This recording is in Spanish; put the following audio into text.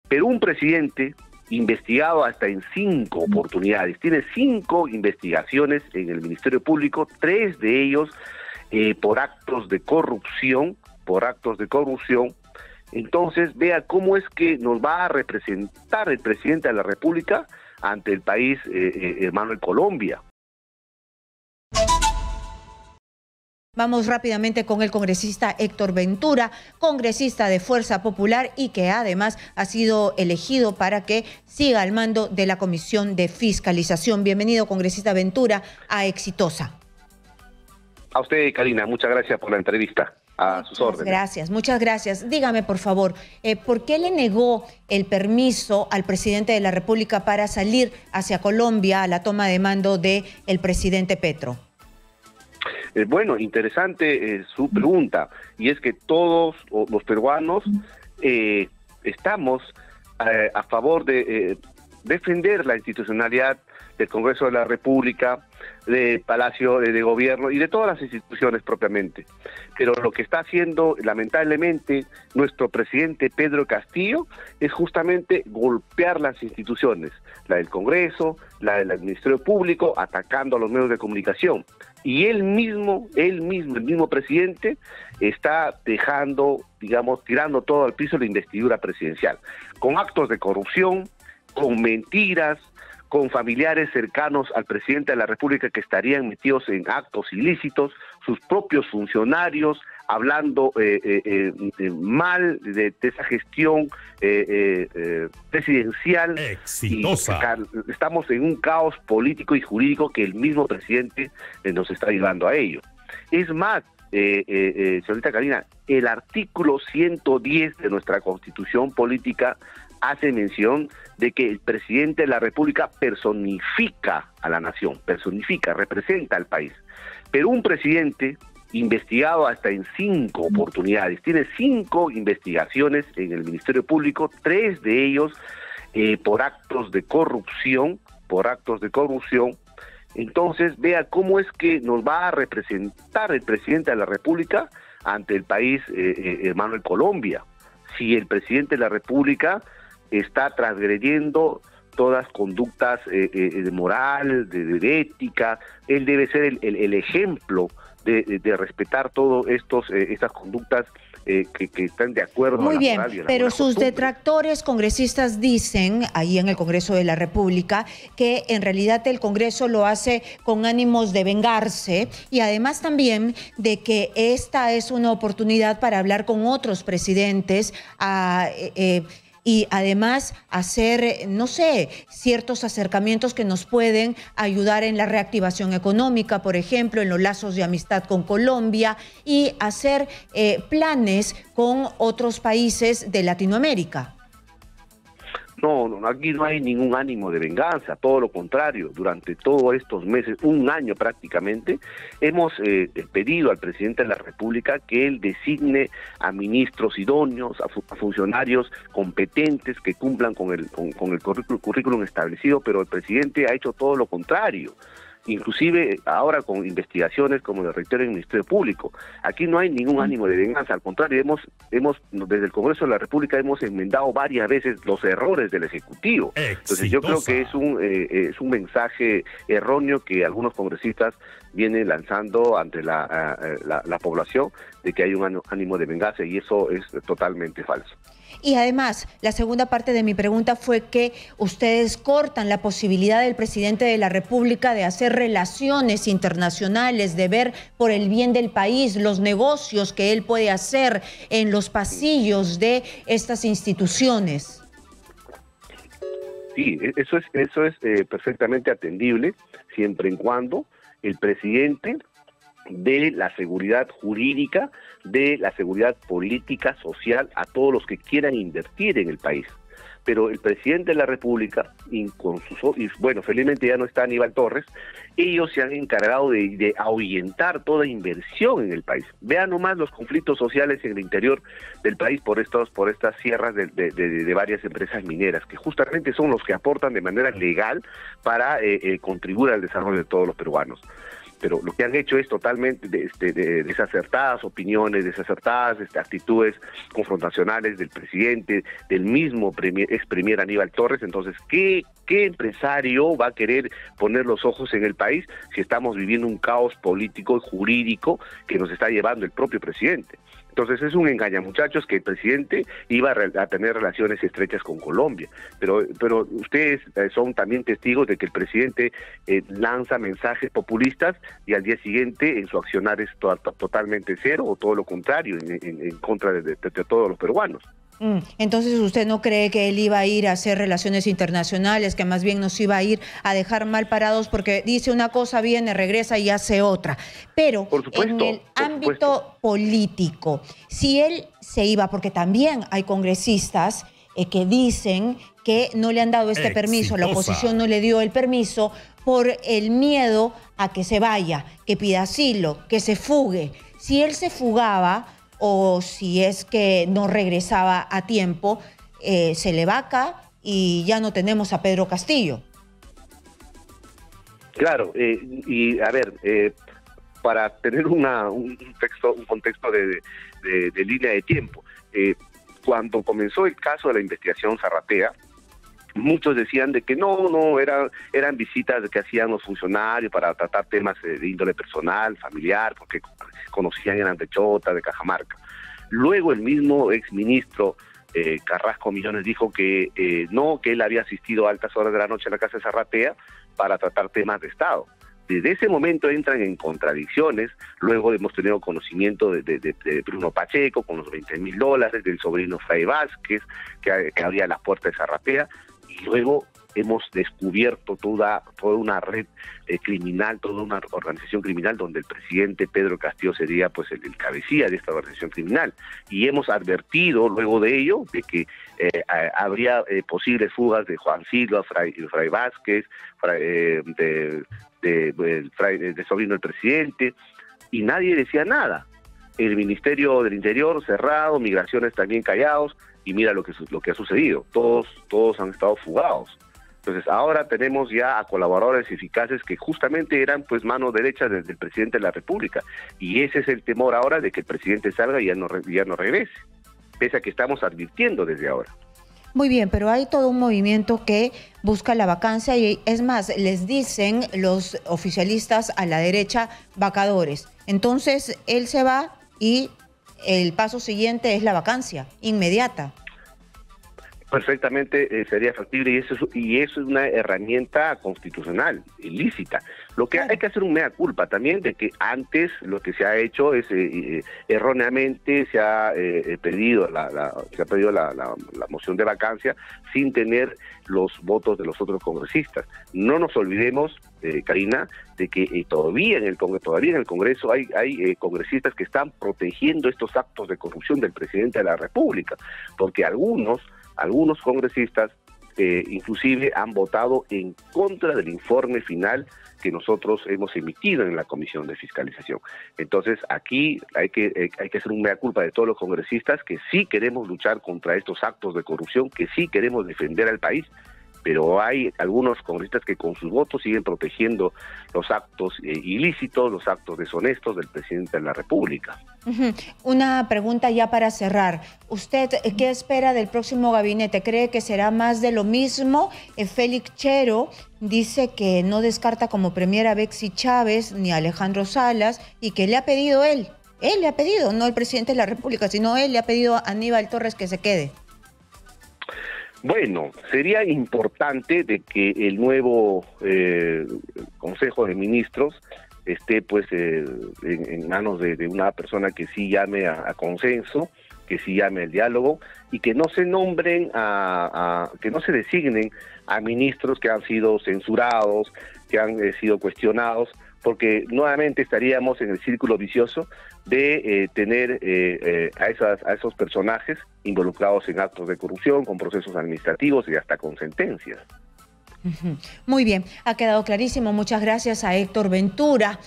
Pero un presidente investigado hasta en 5 oportunidades, tiene 5 investigaciones en el Ministerio Público, 3 de ellos por actos de corrupción, entonces vea cómo es que nos va a representar el presidente de la República ante el país hermano de Colombia. Vamos rápidamente con el congresista Héctor Ventura, congresista de Fuerza Popular y que además ha sido elegido para que siga al mando de la Comisión de Fiscalización. Bienvenido, congresista Ventura, a Exitosa. A usted, Karina, muchas gracias por la entrevista. A sus órdenes. Muchas gracias. Dígame, por favor, ¿por qué le negó el permiso al presidente de la República para salir hacia Colombia a la toma de mando del presidente Petro? Bueno, interesante su pregunta, y es que todos los peruanos estamos a favor de defender la institucionalidad del Congreso de la República, del Palacio de Gobierno y de todas las instituciones propiamente. Pero lo que está haciendo, lamentablemente, nuestro presidente Pedro Castillo es justamente golpear las instituciones, la del Congreso, la del Ministerio Público, atacando a los medios de comunicación. Y el mismo presidente está dejando, digamos, tirando todo al piso la investidura presidencial, con actos de corrupción, con mentiras, con familiares cercanos al presidente de la República que estarían metidos en actos ilícitos, sus propios funcionarios hablando mal de esa gestión presidencial. Exitosa. Y estamos en un caos político y jurídico que el mismo presidente nos está llevando a ello. Es más, señorita Karina, el artículo 110 de nuestra Constitución Política hace mención de que el presidente de la República personifica a la nación, representa al país. Pero un presidente investigado hasta en 5 oportunidades, tiene 5 investigaciones en el Ministerio Público, 3 de ellos por actos de corrupción, entonces vea cómo es que nos va a representar el presidente de la República ante el país hermano de Colombia. Si el presidente de la República está transgrediendo todas conductas de moral, de ética, él debe ser el ejemplo de respetar todas estas conductas que están de acuerdo. Muy a la bien, moral y a la pero buena sus costumbre. detractores congresistas dicen, ahí en el Congreso de la República, que en realidad el Congreso lo hace con ánimos de vengarse y además también de que esta es una oportunidad para hablar con otros presidentes, y además hacer, no sé, ciertos acercamientos que nos pueden ayudar en la reactivación económica, por ejemplo, en los lazos de amistad con Colombia y hacer planes con otros países de Latinoamérica. No, aquí no hay ningún ánimo de venganza, todo lo contrario. Durante todos estos meses, un año prácticamente, hemos pedido al presidente de la República que él designe a ministros idóneos, a funcionarios competentes que cumplan con el currículum establecido, pero el presidente ha hecho todo lo contrario. Inclusive ahora con investigaciones como el rector del Ministerio Público. Aquí no hay ningún ánimo de venganza, al contrario, hemos desde el Congreso de la República hemos enmendado varias veces los errores del Ejecutivo. Entonces yo creo que es un mensaje erróneo que algunos congresistas vienen lanzando ante la población de que hay un ánimo de venganza, y eso es totalmente falso. Y además, la segunda parte de mi pregunta fue que ustedes cortan la posibilidad del presidente de la República de hacer relaciones internacionales, de ver por el bien del país los negocios que él puede hacer en los pasillos de estas instituciones. Sí, eso es perfectamente atendible, siempre y cuando el presidente de la seguridad jurídica, de la seguridad política, social, a todos los que quieran invertir en el país. Pero el presidente de la República, bueno, felizmente ya no está Aníbal Torres, ellos se han encargado de ahuyentar toda inversión en el país. Vean nomás los conflictos sociales en el interior del país por estas sierras de varias empresas mineras, que justamente son los que aportan de manera legal para contribuir al desarrollo de todos los peruanos. pero lo que han hecho es totalmente desacertadas opiniones, desacertadas actitudes confrontacionales del presidente, del mismo ex premier Aníbal Torres. Entonces, ¿qué empresario va a querer poner los ojos en el país si estamos viviendo un caos político y jurídico que nos está llevando el propio presidente? Entonces es un engañamuchachos que el presidente iba a tener relaciones estrechas con Colombia, pero ustedes son también testigos de que el presidente lanza mensajes populistas y al día siguiente en su accionar es totalmente cero o todo lo contrario, en contra de todos los peruanos. Entonces, ¿usted no cree que él iba a ir a hacer relaciones internacionales, que más bien nos iba a ir a dejar mal parados porque dice una cosa, viene, regresa y hace otra? Pero en el ámbito político, si él se iba, porque también hay congresistas que dicen que no le han dado este permiso, la oposición no le dio el permiso por el miedo a que se vaya, que pida asilo, que se fugue. Si él se fugaba, o si es que no regresaba a tiempo, se le vaca y ya no tenemos a Pedro Castillo. Claro, y a ver, para tener un contexto de línea de tiempo, cuando comenzó el caso de la investigación Zarratea, muchos decían de que eran visitas que hacían los funcionarios para tratar temas de índole personal, familiar, porque conocían, eran de Chota, de Cajamarca. Luego el mismo exministro Carrasco Millones dijo que que él había asistido a altas horas de la noche a la casa de Zarratea para tratar temas de Estado. Desde ese momento entran en contradicciones. Luego hemos tenido conocimiento de Bruno Pacheco con los $20.000, del sobrino Fray Vázquez, que abría las puertas de Zarratea, y luego hemos descubierto toda una red criminal, toda una organización criminal donde el presidente Pedro Castillo sería pues el cabecilla de esta organización criminal, y hemos advertido luego de ello de que habría posibles fugas de Juan Silva, Fray Vázquez, de sobrino del presidente, y nadie decía nada. El Ministerio del Interior cerrado, Migraciones también callados, y mira lo que ha sucedido, todos han estado fugados. Entonces ahora tenemos ya a colaboradores eficaces que justamente eran pues mano derecha desde el presidente de la República, y ese es el temor ahora de que el presidente salga y ya no regrese, pese a que estamos advirtiendo desde ahora. Muy bien, pero hay todo un movimiento que busca la vacancia y es más, les dicen los oficialistas a la derecha vacadores. Entonces él se va y el paso siguiente es la vacancia inmediata. Perfectamente sería factible, y eso es una herramienta constitucional, ilícita. Lo que hay que hacer un mea culpa también de que antes lo que se ha hecho es erróneamente se ha pedido la moción de vacancia sin tener los votos de los otros congresistas. No nos olvidemos, Karina, de que todavía en el Congreso hay congresistas que están protegiendo estos actos de corrupción del presidente de la República, porque algunos congresistas inclusive han votado en contra del informe final que nosotros hemos emitido en la Comisión de Fiscalización. Entonces aquí hay que hacer un mea culpa de todos los congresistas que sí queremos luchar contra estos actos de corrupción, que sí queremos defender al país, pero hay algunos congresistas que con sus votos siguen protegiendo los actos ilícitos, los actos deshonestos del presidente de la República. Una pregunta ya para cerrar. ¿Usted qué espera del próximo gabinete? ¿Cree que será más de lo mismo? Félix Chero dice que no descarta como premier a Bexy Chávez ni a Alejandro Salas y que le ha pedido él. Él le ha pedido, no el presidente de la República, sino él le ha pedido a Aníbal Torres que se quede. Bueno, sería importante de que el nuevo Consejo de Ministros esté pues en manos de una persona que sí llame a consenso, que sí llame al diálogo, y que no se nombren que no se designen a ministros que han sido censurados, que han sido cuestionados, porque nuevamente estaríamos en el círculo vicioso de tener a esos personajes involucrados en actos de corrupción, con procesos administrativos y hasta con sentencias. Muy bien, ha quedado clarísimo. Muchas gracias a Héctor Ventura.